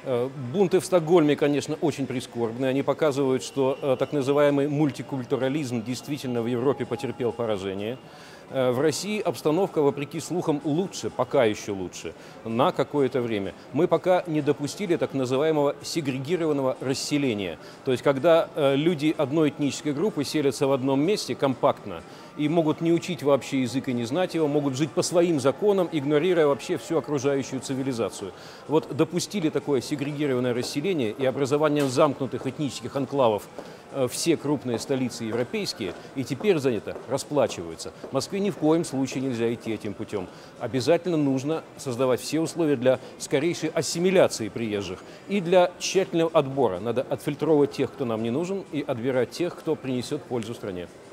Бунты в Стокгольме, конечно, очень прискорбны. Они показывают, что так называемый мультикультурализм действительно в Европе потерпел поражение. В России обстановка, вопреки слухам, лучше, пока еще лучше, на какое-то время. Мы пока не допустили так называемого сегрегированного расселения. То есть, когда люди одной этнической группы селятся в одном месте компактно и могут не учить вообще язык и не знать его, могут жить по своим законам, игнорируя вообще всю окружающую цивилизацию. Вот допустили такое сегрегированное расселение и образование замкнутых этнических анклавов все крупные столицы европейские, и теперь за это расплачиваются. Москве ни в коем случае нельзя идти этим путем. Обязательно нужно создавать все условия для скорейшей ассимиляции приезжих и для тщательного отбора. Надо отфильтровывать тех, кто нам не нужен, и отбирать тех, кто принесет пользу стране.